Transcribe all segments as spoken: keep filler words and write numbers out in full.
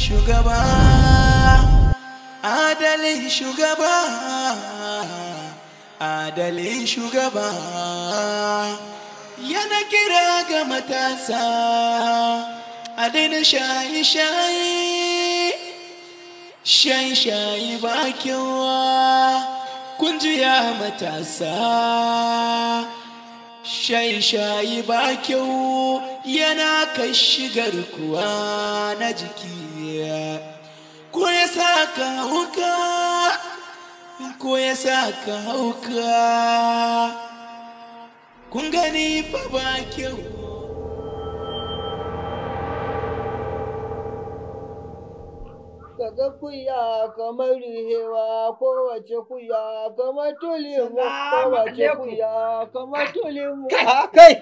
shugaba, adalin shugaba, adalin shugaba. Yana kira ga matasa a daina shaye-shaye, shaye-shaye ba kyawa. Kun ji ya matasa, shaye-shaye ba kyau, yana kai shigar kuwa na jiki. Ko ya sa ka hauka, ko ya sa ka hauka, kun gani fa ba kyau. Kaga kuya kamar rihewa, kowace kuya kamar tulimu, kowace kuya kamar tulimu. Kai!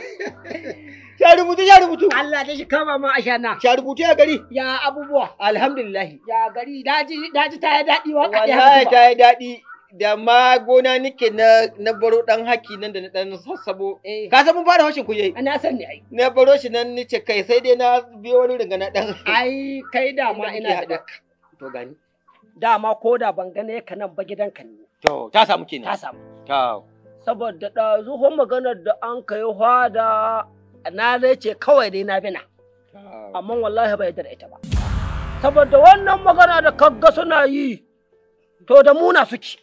Ya rubutu, ya rubutu. Allah da shi kama ma ashana. Ya rubutu ya gari. Ya abubuwa. Alhamdulillah. Ya gari daji daji ta yi daɗi wa kaɗai. Wallahi ta yi daɗi. Da ma gona nike na na baro dan haki nan da na dan sassabo. Ka san mun fara hashin kuje. Na san ne ai. Na baro shi nan nice kai sai dai na biyo wani ringa na dan. Ai kai da ma ina da daka. To gani. Dama ko da ban gane ka nan ba gidanka ne. To ta samu kenan. Ta samu. To. Saboda da zuhon maganar da an kai hwada na dai ce kawai dai na bina. Amma wallahi bai yarda da ita ba. Saboda wannan magana da kagga suna yi to da muna suke.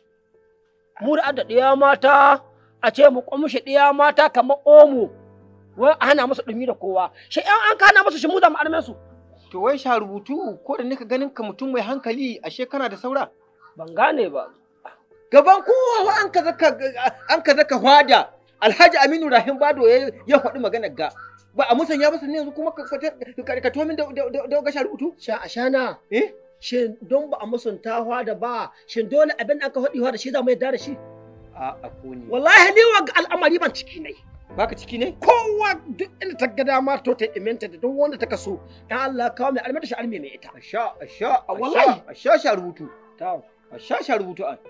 Mu da ɗiya mata a ce mu kwamshi ɗiya mata kamar omo wai hana musu ɗumi da kowa shi an an kana musu shi mu da mu armen su. To wai sha rubutu ko da nika ganin ka mutum mai hankali ashe kana da saura? Ban gane ba. Gaban kowa an ka zaka an ka zaka hwada Alhaji Aminu Rahim Bado ya ya faɗi maganar ga ba a musanya ba sannan yanzu kuma ka ka to min da da ga sha rubutu? Sha ashana. Eh? Shin don ba a musunta da ba, shin dole abin da aka faɗi da shi za mu yarda da shi? A a ko ne. Wallahi ni wa al'amari ban ciki ne. Baka ciki ne? Kowa duk inda ta ga dama to ta iminta da duk wanda ta kaso. Dan Allah kawo mai almata shi alme mai ita. Asha asha wallahi asha sha rubutu. To, asha sha rubutu an.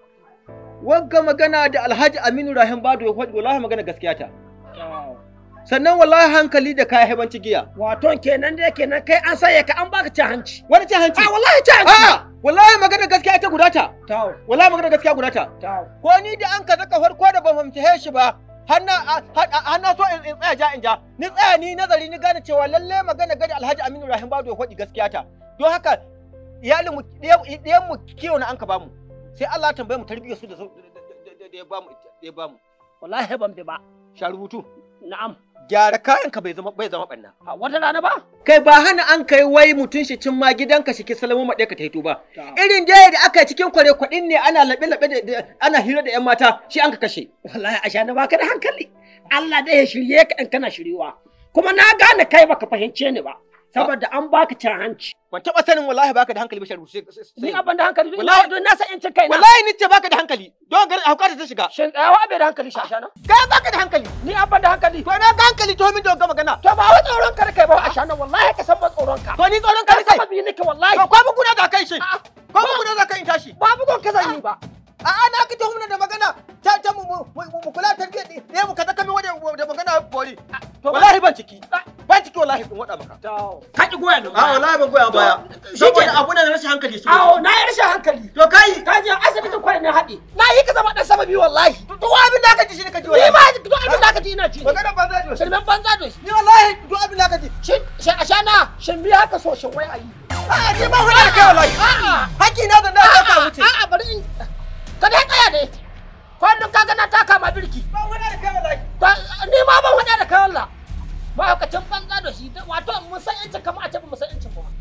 Wagga magana da Alhaji Aminu Rahim Bado ya faɗi wallahi magana gaskiya ta. to. Sannan wallahi hankali da kai haibanci giya. Wato kenan da kenan kai an saye ka an baka cin hanci. Wani cin hanci? A wallahi cin hanci. A'a, wallahi magana gaskiya ita guda ta. To, Wallahi magana gaskiya guda ta. to. Ko ni da an ka zaka farko da ban fahimci shi ba, har na har na so in tsaya ja in ja. Ni tsaya ni nazari ni gane cewa lalle magana gari Alhaji Aminu Rahim Bado ya faɗi gaskiya ta. Don haka iyalin mu ɗiyan mu kiyo na an ka bamu. Sai Allah ya tambaye mu tarbiyyar su da da ya bamu da ya bamu. Wallahi ban bi ba. Sha rubutu. Na'am. Gyara kayanka bai zama bai zama banna. A wata rana ba? Kai ba hana an kai wai mutun shi cin ma gidanka shi ki salamu maɗe ka taito ba. Irin dai da aka yi cikin kware kwaɗin ne ana laɓe laɓe da ana hira da ƴan mata shi an ka kashe. Wallahi asha na baka da hankali. Allah dai ya shirye ka in kana shiriwa. Kuma na gane kai baka fahimce ni ba. Saboda an baka cin hanci. Ban taɓa sanin wallahi baka da hankali ba sharu sai. Ni abin da hankali Wallahi- don na san in cin kaina. Wallahi ni ce baka da hankali. Don garin haukata ta shiga. Shin tsayawa bai da hankali shashana? Kai baka da hankali. Ni abin da hankali. To na ga hankali to min da ga magana. To ba wai tsoron ka da kai ba ashana wallahi ka san ba tsoron ka. To ni tsoron ka Kai kai. sababi nake wallahi. To ko mu guda da kai shi. Ko mu guda da kai in tashi. Ba bugon ka zan yi ba. A'a na ka tuhumna da magana. Ta ta mu mu kula tarbiyyar ne mu kaza kami da magana bori. Wallahi ban ciki. Ban ciki wallahi in wada maka. To ka ki goya nan. A wallahi ban goya baya. Saboda abu ne na rashin hankali su. Awo na yi rashin hankali. To kai Ka je asibitin kwai na haɗe. Na yi ka zama ɗan sababi wallahi. to abin da ka ji shi ne ka ji Ni wallahi. ma duk abin da ka ji ina ji. Magana banza ji. Shirmen banza da shi. Ni wallahi to abin da ka ji. Shin shin ashana shin biya haka so shin wai ayi. A'a ni ba hada kai wallahi. A'a. Haki na da na ka wuce. A'a bari in ka dai tsaya dai. Kwallon ka ga na taka ma birki. Ba hada da kai wallahi. Ni ma ban hada da kai wallah. Ba ka can banza da shi wato mun san yancin kamar a ce mun san yancin ba.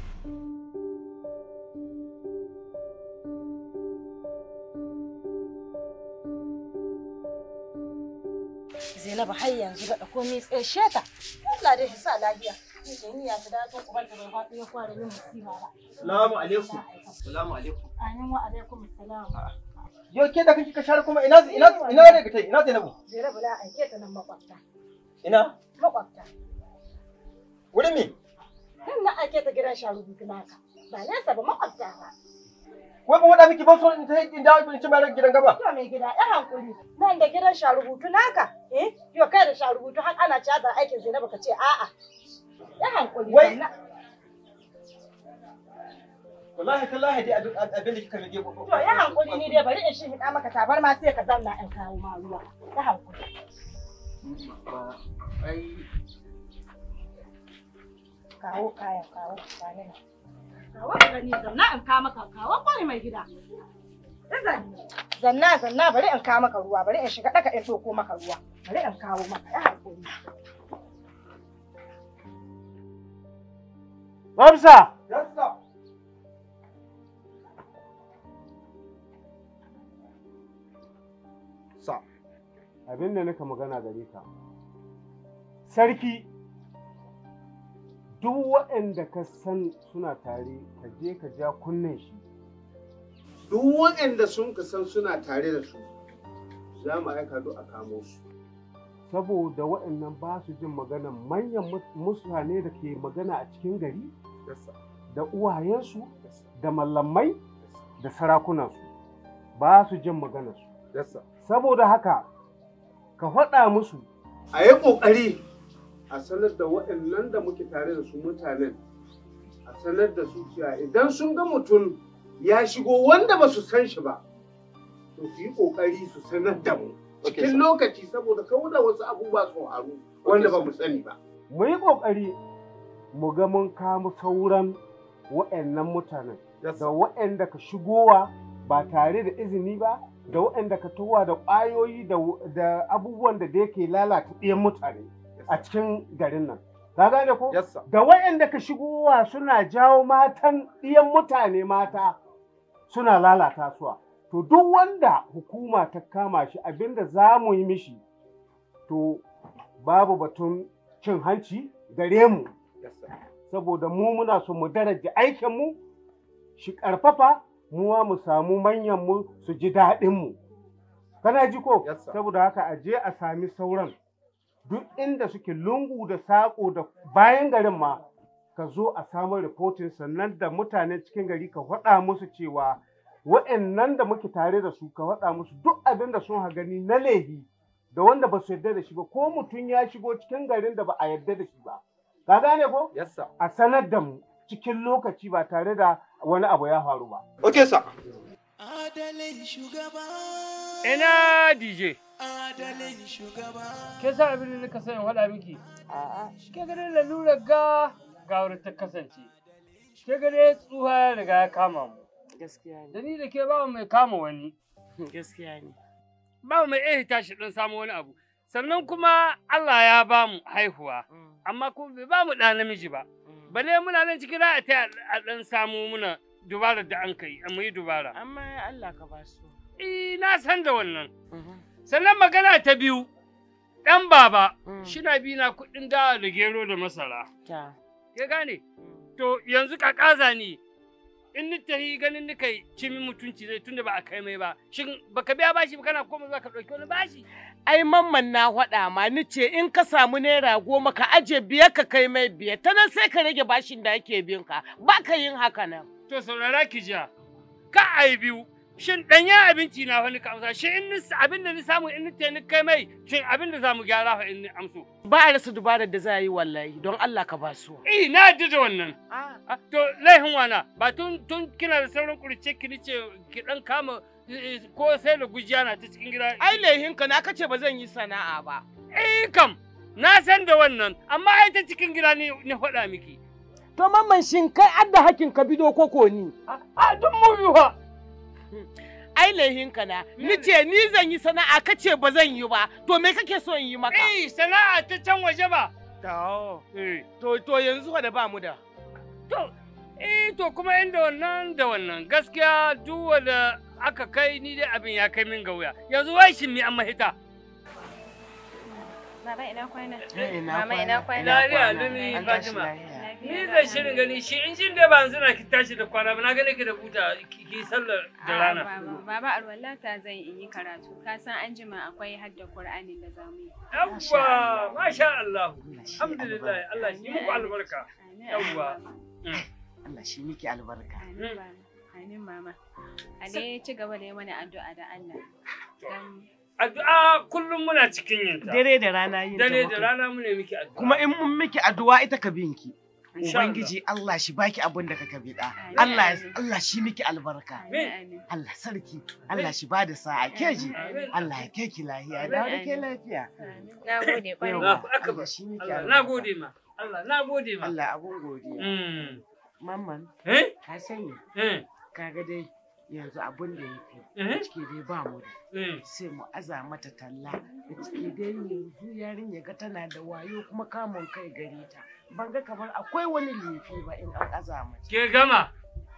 Zainabu har yanzu da komai tsaye sheta. Allah dai shi sa lafiya. Ni da niyya ta da tun uban ta bai faɗi ya fara yin musiba ba. Assalamu alaikum. Assalamu alaikum. Amin wa alaikum assalam. Yo ke da kake ka share kuma ina ina ina ne ka tai ina Zainabu? Zainabu la aike ta nan makwabta. Ina? Makwabta. Wurin me? Kan na aike ta gidan sharubutu naka. Ba nesa ba makwabta ba. Wai ban wada miki ba so in ta in dawo in ci mai gidan gaba. To mai gida ɗan hankuri. Nan da gidan sharubutu naka. Eh? Yo kai da sharubutu har ana caza aikin Zainabu ka ce a'a. Ɗan hankuri. Wai- Wallahi tallahi dai abin da kika rage ko. To ya hankuri ni dai bari in shi hida maka tabar ma sai ka zauna in kawo ma ruwa. Ya hankuri. Ai kawo kaya kawo kaya. Kawo ka gani zauna in kawo maka kawo kwai mai gida. Zanna zanna bari in kawo maka ruwa bari in shiga daka in doko maka ruwa. Bari in kawo maka ya hankuri. Mamsa! yassa. Sa, abin da nika magana gare ka. Sarki, duk waɗanda ka san suna tare, ka je ka ja kunnen shi. Duk waɗanda sun ka san suna tare da su, za mu aika duk a kamo su. Saboda waɗannan ba su jin magana manyan mutane da ke magana a cikin gari, da uwayensu, da mallamai, da sarakunansu, ba su jin maganarsu. Saboda haka, ka faɗa musu a yi ƙoƙari a sanar da waɗannan da muke tare da su mutanen, a sanar da su cewa idan sun ga mutum ya shigo wanda ba su san shi ba, to su yi ƙoƙari su sanar da mu cikin lokaci saboda kawo da wasu abubuwa su haru wanda ba mu sani ba. Mu yi ƙoƙari mu ga mun kama sauran waɗannan mutanen da waɗanda ka shigowa ba tare da izini ba, da waɗanda ka towa da ƙwayoyi da abubuwan da da yake lalata ɗiyan mutane a cikin garin nan. Ka gane ko? Da waɗanda ka shigowa suna jawo matan ɗiyan mutane mata suna lalata suwa. To duk wanda hukuma ta kama shi abinda za mu yi mishi, to babu batun cin hanci gare mu. Saboda mu muna so mu daraja aikinmu, shi ƙarfafa, muwa mu samu manyanmu su ji daɗinmu. Kana ji ko? Saboda haka a je a sami sauran duk inda suke lungu da saƙo da bayan garin ma, ka zo a samun reporting sannan da mutanen cikin gari ka faɗa musu cewa wa'annan da muke tare da su ka faɗa musu duk abin da sun ha gani na laifi da wanda ba su yarda da shi ba, ko mutum ya shigo cikin garin da ba a yarda da shi ba. Ka gane ko? A sanar da mu cikin lokaci ba tare da wani abu ya faru ba. Okay, sir. Adalin shugaba. Ina D J. Adalin shugaba. Ke sa abin da nika sayin faɗa miki? A'a. Ke gane lalurar ga ga wurin ta kasance. Ke gane tsuha ya riga ya kama mu. Gaskiya ne. Da ni da ke ba mai kama wani. Gaskiya ne. Ba mai iya tashi ɗan samu wani abu. Sannan kuma Allah ya ba mu haihuwa. Amma kuma bai ba mu ɗa namiji ba. Bale muna nan cikin ra'a ta a ɗan samu muna dubara da an kai, mu yi dubara. Amma Allah ka ba su. Eh, na san da wannan. Sannan magana ta biyu, ɗan baba, shi na bi na kuɗin dawa da gero da masara. Ke gane? To yanzu ka ƙaza ni, in ni tahi ganin ni kai cimin mutunci zai tunda ba a kai mai ba. Shin baka biya bashi ba kana koma za ka ɗauki wani bashi? Ai mamman na faɗa ma ni ce in ka samu naira goma ka aje biyar ka kai mai biyar, ta nan sai ka rage bashin da ake bin ka. Ba ka yin haka nan. To saurara ki jiya, ka ai biyu, shin ɗanyen abinci na wani ka amsa, shi in abin da ni samu in ni ni kai mai, shin abin da za mu gyara fa in ni amso. Ba a rasa dubarar da za a yi wallahi, don Allah ka ba su. Eh, na yadda da wannan. To laihin wana, ba tun tun kina da sauran kurce ki ni ce ki ɗan kama ko sai da gujiya na ta cikin gida. Ai laihin ka na kace ba zan yi sana'a ba. Eh kam, na san da wannan, amma ai ta cikin gida ne ni faɗa miki. To mamman shin kai adda hakin ka bido koko ni? A duk mu biwa. Ai laihin ka na, ni ce ni zan yi sana'a kace ba zan yi ba, to me kake so in yi maka? Eh, sana'a ta can waje ba. To, to to yanzu da ba mu da. To, eh to kuma inda wannan da wannan gaskiya duk wanda aka kai ni dai abin ya kai min ga wuya. Yanzu wai shin mi an mahita? Baba ina kwana. Ina Mama ina kwana. Lafiya lumi Fatima. Ni zan shirin gani shi in jin da ba yanzu na ki tashi da kwana ba na gane ki da buta ki sallar da rana. Baba baba alwallata zan yi karatu. Ka san an jima akwai hadda Qur'anin da zamu yi. Yawwa masha Allah. Alhamdulillah Allah shi muku albarka. Yawwa. Allah shi miki albarka. Amin mama. A dai ci gaba da yi mana addu'a da Allah. Addu'a kullum muna cikin yin ta. Dare da rana yin ta. Dare da rana mune miki addu'a. Kuma in mun miki addu'a ita ka binki. Ubangiji Allah shi baki abin da kaka bida. Allah Allah shi miki albarka. Allah sarki. Allah shi bada sa'a keji. Allah ya keki lafiya da ke lafiya. Nagode kwarai. Allah shi miki albarka. Nagode ma. Allah nagode ma. Allah abun godiya. Mamman. Eh? Ka sani. Eh. Kaga dai yanzu abun da yake ciki dai ba mu da sai mu aza mata talla da ciki dai yanzu yarinya ga tana da wayo kuma kamun kai gare ta ban ga kamar akwai wani laifi ba in an aza mata ke gama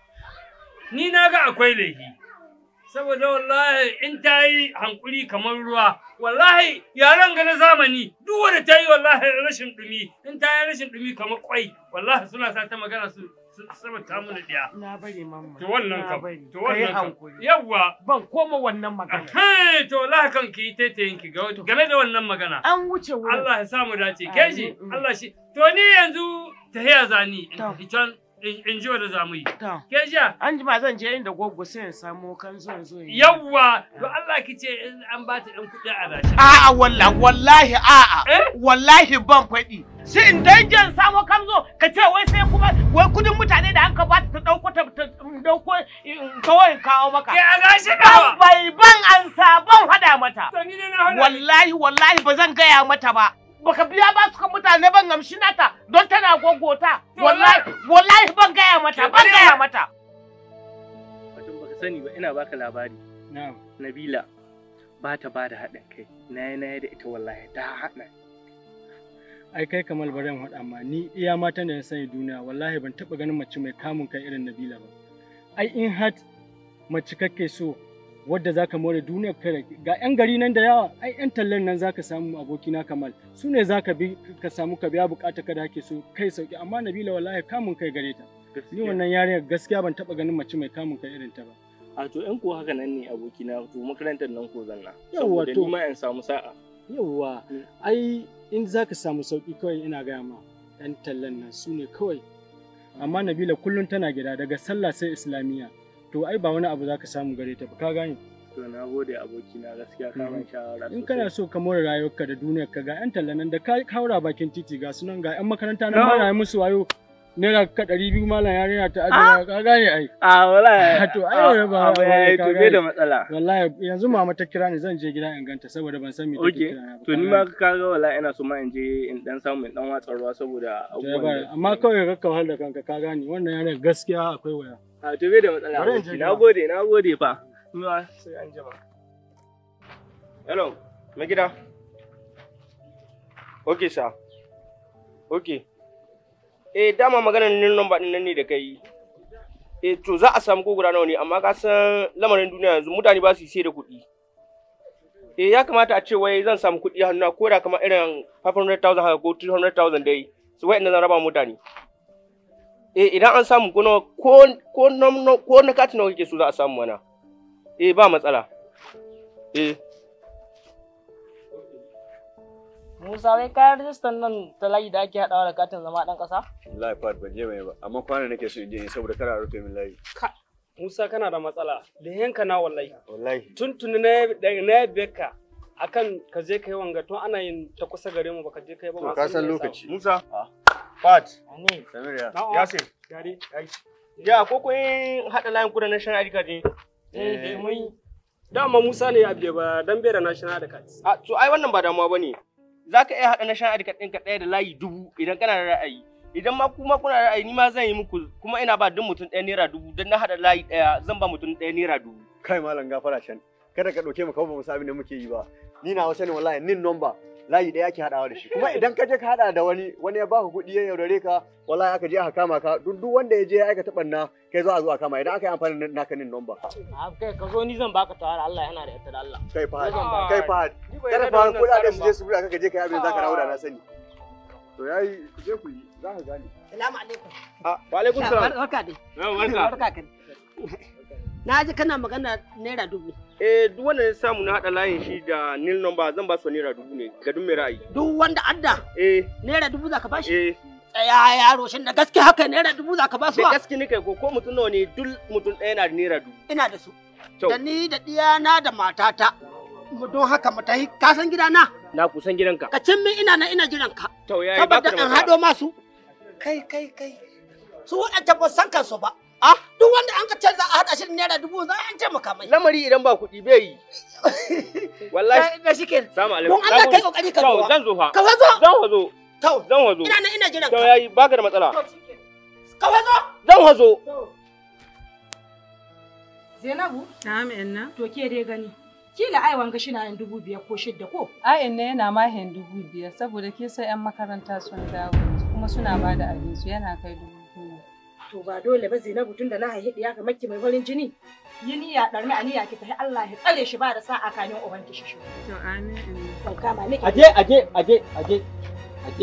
ni na ga akwai laifi saboda wallahi in ta yi hankuri kamar ruwa wallahi yaran ga na zamani duk wanda ta yi wallahi rashin dumi in ta yi rashin dumi kamar kwai wallahi suna sa ta magana su sama ta mu da diya. Na bari mamma. To wannan kam. To wannan kam. Hankuri. Yawwa. Ban koma wannan magana. Eh to wallahi kan ki taitayin ki ga game da wannan magana. An wuce wurin. Allah ya samu dace. Keji Allah shi. To ni yanzu tahiya zani in tafi can in ji wanda zamu yi. Kejiya. An jima zan je inda goggo sai in samu kan zon zo. Yawwa. To Allah ki ce an ba ta ɗan kuɗi a dashi. A'a wallahi wallahi a'a. Wallahi ban faɗi. Sai in dangin samo kamzo ka ce wai sai kuma wai kudin mutane da anka bata ta dauko ta dauko kawai kawo maka. Ya ga shi kawa. Bai ban ansa ban hada mata. To ni ne na hada. Wallahi wallahi ba zan gaya mata ba. Baka biya ba su kan mutane ban gamshi nata don tana gogota. Wallahi wallahi ban gaya mata ban gaya mata. Wato baka sani ba ina baka labari. Na'am. Nabila ba ta ba da haɗin kai. Na yi na yi da ita wallahi ta haɗa. Ai kai Kamal bari in faɗa ma ni iya matan da na sani duniya wallahi ban taɓa ganin mace mai kamun kai irin Nabila ba. Ai in har mace kake so wadda zaka more duniyar kai ga yan gari nan da yawa ai yan tallan nan zaka samu abokina Kamal su ne zaka bi ka samu ka biya bukata ka da kake so kai sauki amma Nabila wallahi kamun kai gare ta. Ni wannan yarinyar gaskiya ban taɓa ganin mace mai kamun kai irin ta ba. A to in ko haka nan ne abokina to makarantar nan ko zanna. Yawwa to ni ma in samu sa'a. Yawwa ai in za ka samu sauƙi kawai ina gaya ma ɗan tallan nan su ne kawai amma Nabila kullum tana gida daga sallah sai islamiyya to ai ba wani abu za ka samu gare ta ba ka gane. To na gode abokina gaskiya ka ban shawara. In kana so ka more rayuwarka da duniyarka ga ƴan tallan nan da ka haura bakin titi ga sunan ga ƴan makaranta nan ba na musu wayo naira ka ɗari biyu malam yarinya ta ajiye ka gane ai. A wallahi. To ai ba ba yayi to bai da matsala. Wallahi yanzu mama ta kira ni zan je gida in ganta saboda ban san me take kira na ba. To ni ma ka ga wallahi ina so ma in je in dan samu in dan watsa ruwa saboda abubuwan. Amma kawai ka wahal da kanka ka gane wannan yarinya gaskiya akwai waya. A to bai da matsala. Na gode na gode fa. Ni ma sai an jima. Hello, mai gida. Okay sir. Okay. Eh dama maganar nin number din nan ne da kai. Eh to za a samu ko guda nawa ne amma ka san lamarin duniya yanzu mutane ba su sai da kuɗi. Eh ya kamata a ce wai zan samu kuɗi hannu ko da kamar irin five hundred thousand haka ko three hundred thousand dai. Su wai inda zan raba mutane. Eh idan an samu ko ko ko ko na kati nawa kake so za a samu mana. Eh ba matsala. Eh Musa wai kayan rijistar nan ta layi da ake haɗawa da katin zama ɗan ƙasa? Wallahi Fat ban je mai ba, amma kwana nake so in je saboda kana rufe min layi. Ka Musa kana da matsala, da yanka na wallahi. Wallahi. Tuntuni na na beka akan ka je kai wanga tun ana yin ta kusa gare mu baka je kai ba. To ka san lokaci. Musa. Fat. Ne. Samir ya. Yasin. Gari. Ya ko kun haɗa layin ku da national I D card ne? Eh mun dama Musa ne ya biye ba dan bai da national I D card. A to ai wannan ba damuwa bane. Za ka iya haɗa na shan adika ɗinka ɗaya da layi dubu idan kana da ra'ayi. Idan ma kuma kuna da ra'ayi ni ma zan yi muku kuma ina ba duk mutum ɗaya naira dubu don na haɗa layi ɗaya zan ba mutum ɗaya naira dubu. Kai malam gafara can. Kada ka ɗauke mu kawai ba mu abin da muke yi ba. Ni na wasa ne wallahi nin number layi ɗaya ake haɗawa da shi. Kuma idan ka je ka haɗa da wani wani ya baka kuɗi ya yaudare ka wallahi aka je aka kama ka duk duk wanda ya je ya aikata ɓanna kai za a zo a kama idan aka yi amfani da naka nin number. A kai ka zo ni zan baka tawara Allah yana da ita da Allah. Kai fa kai fa kada fa kuɗaɗen su je su buɗa ka je ka yi abin da zaka dawo da na sani. To yayi ku je ku yi za ka gane. Salamu alaikum. Ah wa alaikum salam. Barka dai. Barka. Barka ka. Na ji kana magana naira dubu. Eh duk wanda ya samu na haɗa layin shi da nil number zan ba su naira dubu ne ga duk mai ra'ayi. Duk wanda adda? Eh. Naira dubu za ka bashi? Eh. Ya yaro shin da gaske haka naira dubu za ka ba su? Da gaske ne kai ko ko mutum nawa ne duk mutum ɗaya na da naira dubu. Ina da su. Da ni da ɗiyana da matata. Don haka mu tafi ka san gidana? Na kusan gidanka. Ka cin min ina na ina jiran ka. To yayi baka da saboda an haɗo masu. kai kai kai su waɗanda ba san kansu ba. Ah, duk wanda an ka ce za a haɗa shi naira dubu za a taimaka mai. Lamari idan ba kuɗi bai yi. Wallahi. Da shike. Salamu alaikum. Don Allah kai kokari ka zo. Zan zo fa. Ka wazo. Zan wazo. To. Zan wazo. Ina nan ina jiran ka. To yayi baka da matsala. Ka wazo. Zan wazo. Zainabu? Na'am inna. To ke dai gani. Kila ai wanga shi na yin dubu biyar ko shidda ko? Ai inna yana ma hin dubu biyar saboda ke sai 'yan makaranta sun dawo kuma suna ba da abinci yana kai dubu goma. To ba dole ba Zainabu tunda na haihi ya kamar ki mai farin jini. Yi niyya ɗarmi a niyya ki tafi Allah ya tsare shi ba da sa'a kanin uban ki shi. To amin. Ban kama miki. Aje aje aje aje aje.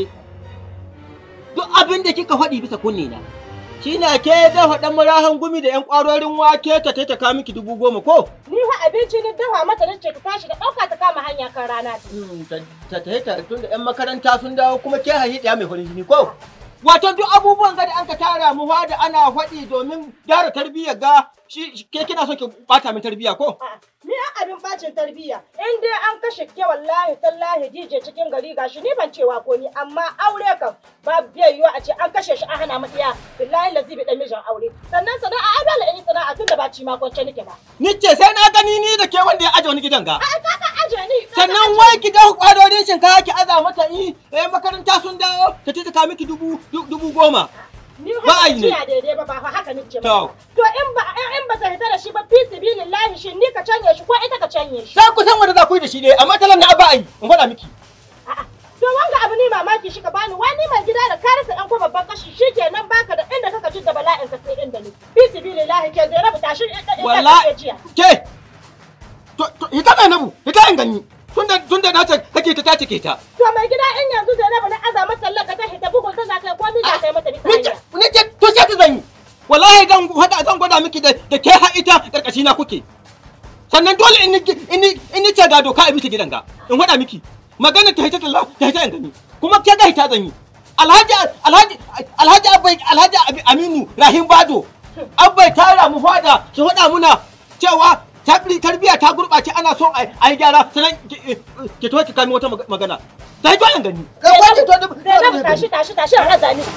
Duk abin da kika faɗi bisa kunne na. Shi na ke dafa ɗan murahan gumi da 'yan ƙwarorin wake ta ta ka miki dubu goma ko? Ni fa abinci ni dafa mata na ce ta tashi da ɗauka ta kama hanya kan rana ta. Ta ta ta tun da 'yan makaranta sun dawo kuma ke hayi ɗaya mai farin jini ko? Wato duk abubuwan ga da an ka tara mu da ana faɗi domin gyara tarbiyyar ga shi ke kina so ki bata min tarbiyya ko? Ni an abin bacin tarbiyya in dai an kashe ke wallahi tallahi dije cikin gari gashi ni ban cewa ko ni amma aure kam ba bai yiwa a ce an kashe shi an hana mu iya billahi lazibi dan mijin aure sannan sana'a ai dole in sana'a tunda ba ci ma kwance nake ba. Ni ce sai na gani ni da ke wanda ya aje wani gidan ga. Ai ka ka aje ni. Sannan wai ki dafa kwadorin shinkafa ki aza mata i eh makaranta sun dawo ta ta ka miki dubu dubu goma. Ni ba a yi daidai ba ba haka nake ba. To in ba in ba ta hita da shi ba fi sibilillahi shi ni ka canye shi ko ita ka canye shi. Sai ku san wanda za ku yi da shi ne amma talan na ba a yi in faɗa miki. A'a to wanga abu ni mamaki shi ka bani wani mai gida da ka rasa ɗan ko babban kashi shikenan baka da inda kaka jin da bala'in ka sai inda ni. Fi sibilillahi ke zai rabu tashi ita wallahi ke to ita mai nabu ita in gani. Tunda tunda na ce kake ta tace ke ta. To mai gida in yanzu Zainabu na azama sallar ka ta hita bugun ta za kai ko ni za kai mata bisa hanya. Ni ce to sai ta zan yi. Wallahi zan hada zan gwada miki da da ke ha ita karkashi na kuke. Sannan dole in in in ce ga doka a bisa gidan ga. In hada miki. Magana ta hita Allah ta hita in gani. Kuma ke ga hita zan yi. Alhaji Alhaji Alhaji Abai Alhaji Aminu Rahim Bado. Abai tara mu fada shi hada muna cewa tarbiya ta gurɓace ana so a yi gyara sannan ki to ki kami wata magana ta yi bayan gani kai kwace to da tashi tashi tashi a raza ni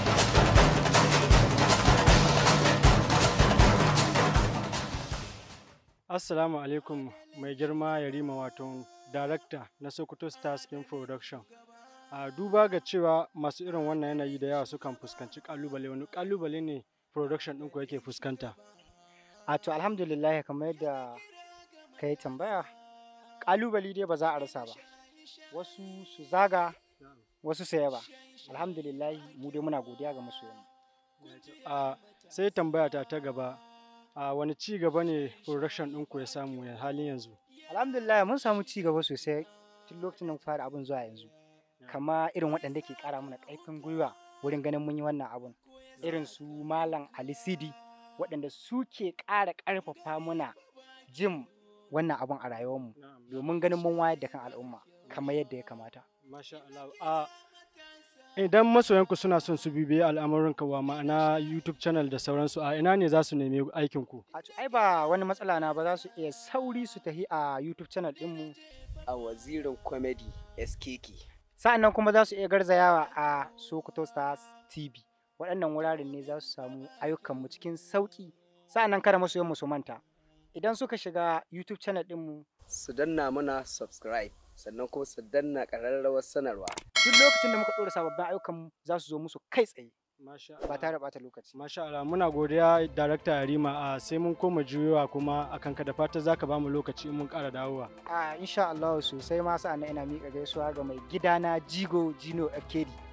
Assalamu alaikum mai girma Yarima wato director na Sokoto Stars Film Production. A duba ga cewa masu irin wannan yanayi da yawa sukan fuskanci kalubale wani kalubale ne production ɗinku yake fuskanta. A to alhamdulillah kamar yadda ka yi tambaya ƙalubale dai ba za a rasa ba wasu su zaga wasu su yaba alhamdulillah mu dai muna godiya ga masoyan. A sai tambaya ta ta gaba a wani ci gaba ne production ɗinku ya samu a halin yanzu? Alhamdulillah mun samu ci gaba sosai tun lokacin da fara abin zuwa yanzu kama irin waɗanda ke ƙara mana ƙarfin gwiwa wurin ganin mun yi wannan abun irin su Malam Ali Sidi waɗanda suke ƙara ƙarfafa muna jin wannan abun a rayuwarmu domin ganin mun wayar da kan al'umma kamar yadda ya kamata. Masha Allah. Idan masoyanku suna son su bibiye al'amuranka wa ma'ana YouTube channel da sauransu a ina ne za su nemi aikinku? A ai ba wani matsala na ba za su iya sauri su tafi a YouTube channel ɗinmu a Wazirin Comedy S K K. Sa'annan kuma za su iya garzayawa a Sokoto Stars T V. Waɗannan wuraren ne za su samu ayyukanmu cikin sauƙi sa'annan kada masoyanmu su manta idan suka shiga YouTube channel ɗinmu su danna mana subscribe sannan kuma su danna ƙararrawar sanarwa duk lokacin da muka ɗora sababbin ayyukanmu za su zo musu kai tsaye ba tare da ɓata lokaci. Masha Allah muna godiya Director Yarima a sai mun koma juyowa kuma akan ka da fata zaka ba mu lokaci in mun ƙara dawowa. A insha Allah sosai ma sa'annan ina miƙa gaisuwa ga mai gidana Jigo Jino F K D.